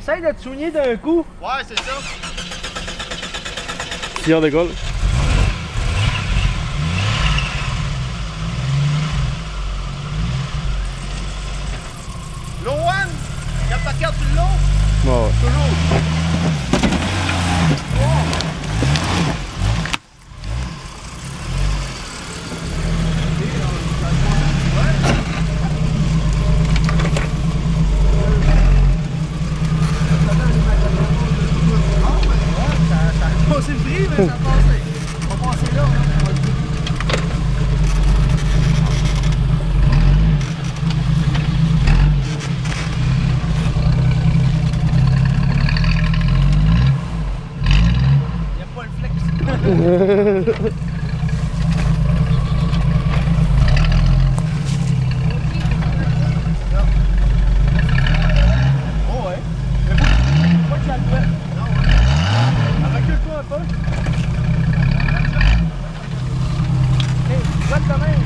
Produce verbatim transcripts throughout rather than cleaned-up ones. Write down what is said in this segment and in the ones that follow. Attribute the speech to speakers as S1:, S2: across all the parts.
S1: Essaye de te soigner d'un coup.
S2: Ouais, c'est ça.
S3: Si on décolle.
S2: L'eau one, garde ta carte sur l'eau.
S3: Ouais, ouais.
S2: Toujours. C'est le prix, mais ça a passé. On va passer là. Hein. Il n'y a pas le flex. Oh ouais. Mais faut pas qu'il y a le fait. Non, ouais. Recule-toi un peu. Hey, va de même.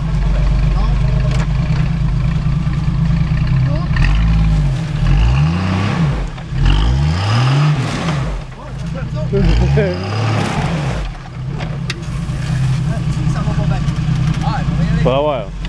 S2: Non. Ça va pas bien. Ah, il va rien aller.
S3: Pas voir.